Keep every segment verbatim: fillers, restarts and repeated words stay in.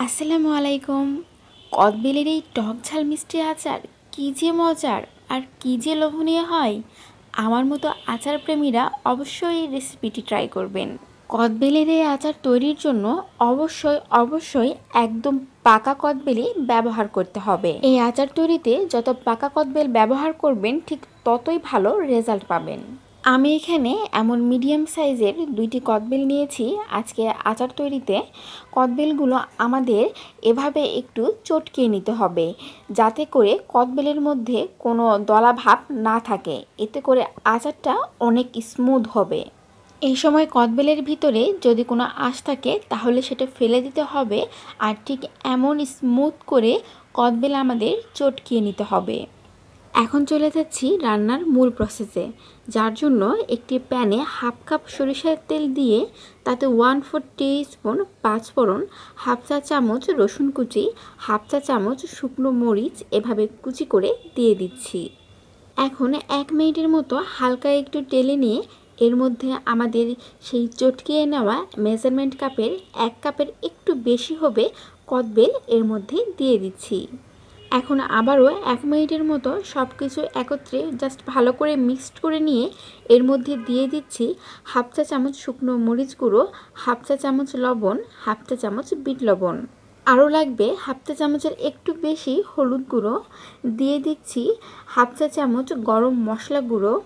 আসসালামু আলাইকুম। কদবেলের এই টক ঝাল মিষ্টি আচার কী যে মজার আর কী যে লোভনীয় হয়। আমার মতো আচার প্রেমীরা অবশ্যই এই রেসিপিটি ট্রাই করবেন। কদবেলের এই আচার তৈরির জন্য অবশ্যই অবশ্যই একদম পাকা কদবেলই ব্যবহার করতে হবে। এই আচার তৈরিতে যত পাকা কদবেল ব্যবহার করবেন ঠিক ততই ভালো রেজাল্ট পাবেন। আমি এখানে এমন মিডিয়াম সাইজের দুইটি কদবেল নিয়েছি আজকে আচার তৈরিতে। কদবেলগুলো আমাদের এভাবে একটু চটকিয়ে নিতে হবে, যাতে করে কদবেলের মধ্যে কোনো দলা ভাব না থাকে, এতে করে আচারটা অনেক স্মুথ হবে। এই সময় কদবেলের ভিতরে যদি কোনো আঁশ থাকে তাহলে সেটা ফেলে দিতে হবে, আর ঠিক এমন স্মুথ করে কদবেল আমাদের চটকিয়ে নিতে হবে। এখন চলে যাচ্ছি রান্নার মূল প্রসেসে, যার জন্য একটি প্যানে হাফ কাপ সরিষার তেল দিয়ে তাতে ওয়ান ফোর টিস্পুন পাঁচফোড়ন, হাফ চা চামচ রসুন কুচি, হাফ চা চামচ শুকনো মরিচ এভাবে কুচি করে দিয়ে দিচ্ছি। এখন এক মিনিটের মতো হালকা একটু টেলে নিয়ে এর মধ্যে আমাদের সেই চটকিয়ে নেওয়া মেজারমেন্ট কাপের এক কাপের একটু বেশি হবে কদবেল এর মধ্যে দিয়ে দিচ্ছি। এখন আবারও এক মিনিটের মতো সব কিছু একত্রে জাস্ট ভালো করে মিক্সড করে নিয়ে এর মধ্যে দিয়ে দিচ্ছি হাফ চা চামচ শুকনো মরিচ গুঁড়ো, হাফ চা চামচ লবণ, হাফ চা চামচ বিট লবণ, আরও লাগবে হাফ চা চামচের একটু বেশি হলুদ গুঁড়ো, দিয়ে দিচ্ছি হাফ চা চামচ গরম মশলা গুঁড়ো,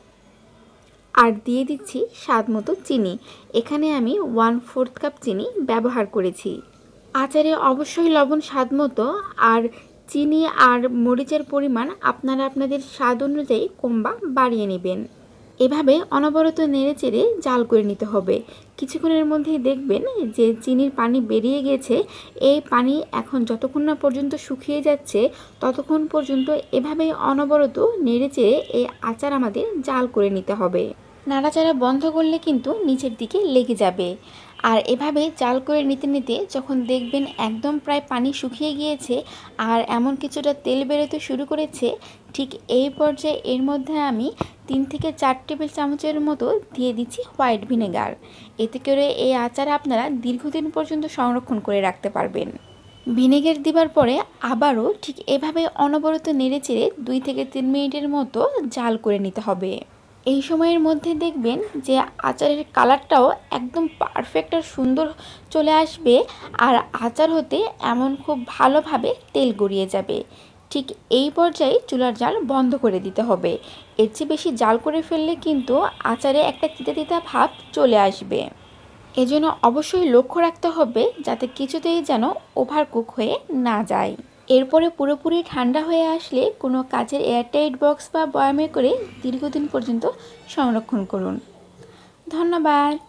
আর দিয়ে দিচ্ছি স্বাদ মতো চিনি। এখানে আমি ওয়ান ফোর্থ কাপ চিনি ব্যবহার করেছি। আচারে অবশ্যই লবণ স্বাদ মতো, আর চিনি আর মরিচের পরিমাণ আপনারা আপনাদের স্বাদ অনুযায়ী কম বা বাড়িয়ে নেবেন। এভাবে অনবরত নেড়ে চেড়ে জাল করে নিতে হবে। কিছুক্ষণের মধ্যেই দেখবেন যে চিনির পানি বেরিয়ে গেছে। এই পানি এখন যতক্ষণ না পর্যন্ত শুকিয়ে যাচ্ছে ততক্ষণ পর্যন্ত এভাবেই অনবরত নেড়ে চেড়ে এই আচার আমাদের জাল করে নিতে হবে। নাড়াচাড়া বন্ধ করলে কিন্তু নিচের দিকে লেগে যাবে। আর এভাবে জাল করে নিতে নিতে যখন দেখবেন একদম প্রায় পানি শুকিয়ে গিয়েছে আর এমন কিছুটা তেল বেরোতে শুরু করেছে, ঠিক এই পর্যায়ে এর মধ্যে আমি তিন থেকে চার টেবিল চামচের মতো দিয়ে দিচ্ছি হোয়াইট ভিনেগার। এতে করে এই আচার আপনারা দীর্ঘদিন পর্যন্ত সংরক্ষণ করে রাখতে পারবেন। ভিনেগার দিবার পরে আবারও ঠিক এভাবে অনবরত নেড়ে চেড়ে দুই থেকে তিন মিনিটের মতো জাল করে নিতে হবে। এই সময়ের মধ্যে দেখবেন যে আচারের কালারটাও একদম পারফেক্ট আর সুন্দর চলে আসবে, আর আচার হতে এমন খুব ভালোভাবে তেল গড়িয়ে যাবে। ঠিক এই পর্যায়ে চুলার জাল বন্ধ করে দিতে হবে। এর চেয়ে বেশি জাল করে ফেললে কিন্তু আচারে একটা তিতা তিতা ভাব চলে আসবে। এজন্য অবশ্যই লক্ষ্য রাখতে হবে যাতে কিছুতেই যেন ওভারকুক হয়ে না যায়। এরপরে পুরোপুরি ঠান্ডা হয়ে আসলে কোনো কাচের এয়ারটাইট বক্স বা বয়ামে করে দীর্ঘদিন পর্যন্ত সংরক্ষণ করুন। ধন্যবাদ।